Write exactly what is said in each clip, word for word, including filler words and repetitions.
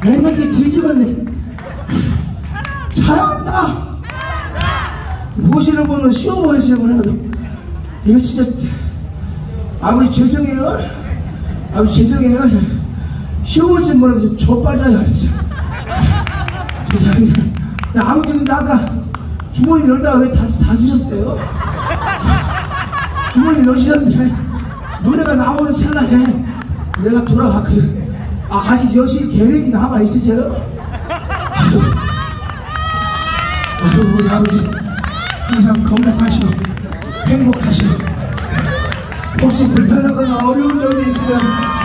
애들이 뒤집었네. 잘한다. 보시는 분은 쉬워 보이시는 분은 이거 진짜 아버지 죄송해요. 아버지 죄송해요. 쉬워 보이시는 분은 저 빠져요. 죄송합니다. 아버지 근데 아까 주머니 넣다가 왜 다시 다시셨어요? 주머니 넣으시는데 노래가 나오는 찰나에 내가 돌아갔거든. 아, 아직 여실 계획이 남아 있으세요? 아유, 아유, 우리 아버지 항상 건강하시고 행복하시고 혹시 불편하거나 어려운 점이 있으면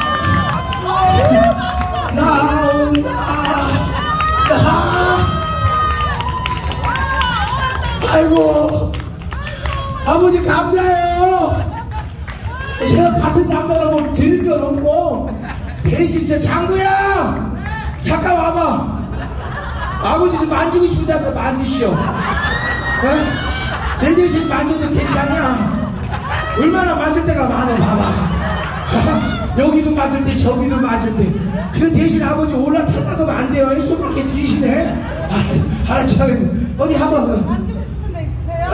나온다. 나. 아이고, 아버지 감사해요. 제가 같은 남자라고 드릴 건 없고 대신 저 장구야 잠깐 와봐. 아버지 좀 만지고 싶다. 만지시오. 에? 내 대신 만져도 괜찮냐? 얼마나 만질 때가 많아. 봐봐. 여기도 만질 때 저기도 만질 때. 그 대신 아버지 올라타려고 안 돼요. 수밖에 들이시네. 아, 알았죠. 어디 한번 만지고 싶은 데 있으세요?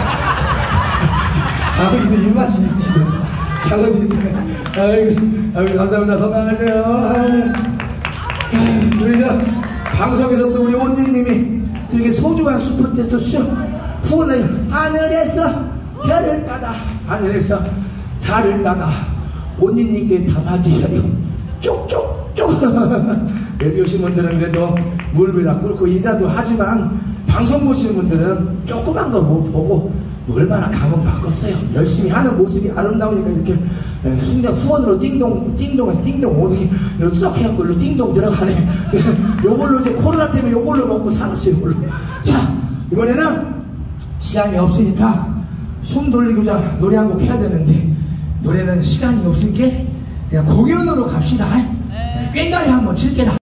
아버지도 입맛이 있으시네. 작아지니까. 아이고, 아이고, 감사합니다. 건강하세요. 아이고, 우리 저 방송에서 또 우리 온니님이 되게 소중한 슈퍼테스트 수 후원을 하늘에서 별을 따라 하늘에서 달을 따라 온니님께 담아드려요. 쪽쪽쪽. 여기 오신 분들은 그래도 무릎이나 꿇고 인사도 하지만 방송 보시는 분들은 조그만 거 못 보고 얼마나 감흥 받겠어요. 열심히 하는 모습이 아름다우니까 이렇게 순간 후원으로 띵동 띵동 띵동 오는 이렇게 쏙 해갖고 일로 띵동 들어가네. 요걸로 이제 코로나 때문에 요걸로 먹고 살았어요. 요걸로. 자, 이번에는 시간이 없으니까 숨 돌리고자 노래 한 곡 해야 되는데 노래는 시간이 없으니까 그냥 공연으로 갑시다. 꽹과리 한번 칠게라.